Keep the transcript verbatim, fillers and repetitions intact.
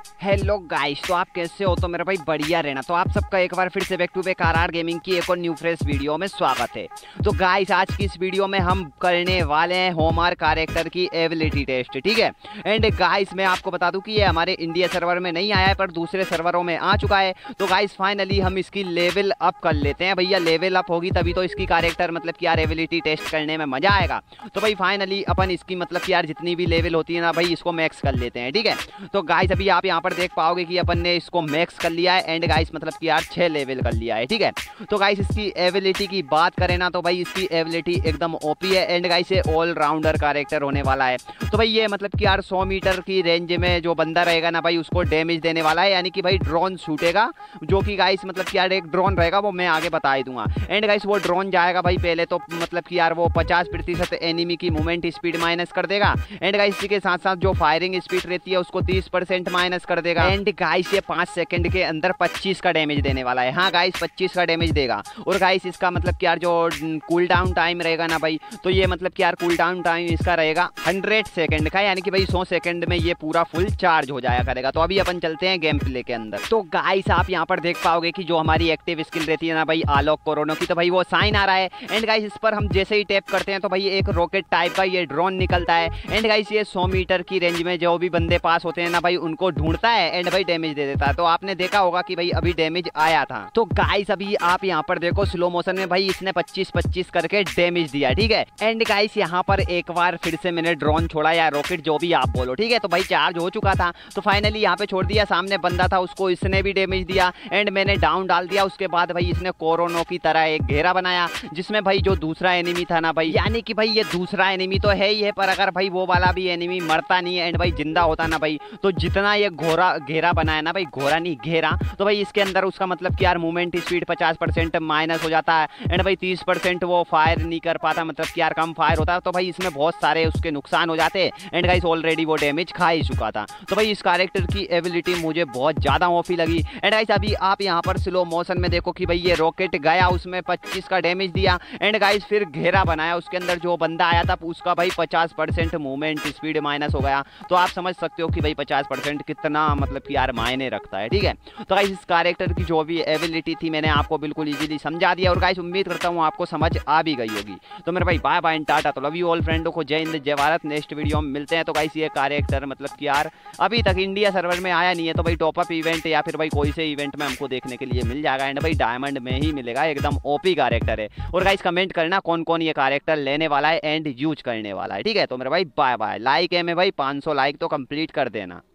Hello guys, तो आप कैसे हो? तो मेरा भाई बढ़िया रहना। तो आप सबका एक बार फिर से back to back RR gaming की एक और न्यू फ्रेश वीडियो में स्वागत है। तो गाइस, आज की इस वीडियो में हम करने वाले हैं होमर कैरेक्टर की एबिलिटी टेस्ट, ठीक है। एंड गाइस, मैं आपको बता दूं कि ये हमारे इंडिया सर्वर में नहीं आया है पर दूसरे सर्वरों में आ चुका है। तो गाइस, फाइनली हम इसकी लेवल अप कर लेते हैं भैया। लेवल अप होगी तभी तो इसकी कैरेक्टर मतलब कि यार एबिलिटी टेस्ट करने में मजा आएगा। तो भाई फाइनली अपन इसकी मतलब कि यार जितनी भी लेवल होती है ना भाई, इसको मैक्स कर लेते हैं, ठीक है। तो गाइस, अभी आप यहाँ पर देख पाओगे कि अपन ने इसको मैक्स कर लिया है। एंड गाइस मतलब कि यार छह लेवल कर लिया है, ठीक है। तो गाइस, इसकी एबिलिटी की बात करें ना तो भाई इसकी एबिलिटी एकदम ओपी है। एंड गाइस, ये ऑल राउंडर कैरेक्टर होने वाला है। तो भाई ये मतलब कि यार सौ मीटर की रेंज में जो बंदा रहेगा ना भाई, उसको डैमेज देने वाला है। यानी कि भाई ड्रोन छूटेगा, जो कि गाइस मतलब कि यार एक ड्रोन रहेगा, वो मैं आगे बता ही दूंगा। एंड गाइस, वो ड्रोन जाएगा भाई पहले तो मतलब कि यार वो पचास प्रतिशत एनिमी की मूवमेंट स्पीड माइनस कर देगा। एंड गाइस, इसी के साथ साथ जो फायरिंग स्पीड रहती है उसको तीस परसेंट माइनस कर देगा। एंड गाइस, ये पाँच सेकंड के अंदर पच्चीस का डैमेज देने वाला है। हाँ गाइस, पच्चीस का डैमेज देगा। और गाइस, इसका मतलब कि यार जो कूल डाउन टाइम रहेगा ना भाई, तो ये मतलब कि यार कूल डाउन टाइम इसका रहेगा हंड्रेड सेकंड का। यानी कि भाई सौ सेकंड में ये पूरा फुल चार्ज हो जाया करेगा। तो अभी अपन चलते हैं गेम प्ले के अंदर। तो गाइस, आप यहाँ पर देख पाओगे कि जो हमारी एक्टिव स्किल रहती है ना भाई आलोक कोरोनो की, तो भाई वो साइन आ रहा है। एंड गाइस, इस पर हम जैसे ही टैप करते हैं तो भाई एक रॉकेट टाइप का ये ड्रोन निकलता है। एंड गाइस, ये सौ मीटर की रेंज में जो भी बंदे पास होते हैं ना भाई, उनको ढूंढता है एंड भाई डैमेज दे देता है। तो आपने देखा होगा कि भाई अभी डैमेज आया था। तो गाइस, अभी आप यहाँ पर देखो स्लो मोशन में भाई इसने पच्चीस पच्चीस करके डैमेज दिया, ठीक है। एंड गाइस, यहाँ पर एक बार फिर से मैंने ड्रोन छोड़ा या रॉकेट, जो भी आप बोलो, ठीक है। तो भाई चार्ज हो चुका था, तो फाइनली यहाँ पे छोड़ दिया। सामने बंदा था, उसको इसने भी डैमेज दिया। एंड मैंने डाउन डाल दिया। उसके बाद भाई इसने कोरोनो की तरह एक घेरा बनाया, जिसमें भाई जो दूसरा एनिमी था ना भाई, यानी कि भाई ये दूसरा एनिमी तो है ही है, पर अगर भाई वो वाला भी एनिमी मरता नहीं है एंड भाई जिंदा होता ना भाई, तो जितना ये घोरा घेरा बनाया ना भाई, घोरा नहीं घेरा, तो भाई इसके अंदर उसका मतलब कि यार मूवमेंट स्पीड पचास परसेंट माइनस हो जाता है। एंड भाई तीस परसेंट वो फायर नहीं कर पाता, मतलब कि यार कम फायर होता है। तो भाई इसमें बहुत सारे उसके नुकसान हो जाते हैं। एंड गाइस, ऑलरेडी वो डैमेज खा ही चुका था। तो भाई इस कैरेक्टर की एबिलिटी मुझे बहुत ज्यादा ओपी लगी। एंड गाइस, अभी आप यहाँ पर स्लो मोशन में देखो कि भाई ये रॉकेट गया, उसमें पच्चीस का डैमेज दिया। एंड गाइस, फिर घेरा बनाया, उसके अंदर जो बंदा आया था उसका भाई पचास परसेंट मूवमेंट स्पीड माइनस हो गया। तो आप समझ सकते हो कि भाई पचास परसेंट कितना मतलब कि यार मायने रखता है, ठीक है। तो गाइस, इस कैरेक्टर की जो भी एबिलिटी थी मैंने आपको बिल्कुल इजीली समझा दिया। और गाइस, उम्मीद करता हूँ आपको समझ आ भी गई होगी। तो मेरे भाई बाय बाय टाटा। तो लव यू ऑल फ्रेंडों को, जय हिंद जय भारत। नेक्स्ट वीडियो में मिलते हैं। तो गाइस, ये कैरेक्टर मतलब कि यार अभी तक इंडिया सर्वर में आया नहीं है, तो भाई टॉपअप इवेंट या फिर भाई कोई से इवेंट में हमको देखने के लिए मिल जाएगा। एंड भाई डायमंड में ही मिलेगा, एकदम ओपी कैरेक्टर है। और गाइस, कमेंट करना कौन कौन ये कैरेक्टर लेने वाला है एंड यूज करने वाला है, ठीक है। तो मेरे भाई बाय बाय। लाइक है में भाई पाँच सौ लाइक तो कंप्लीट कर देना।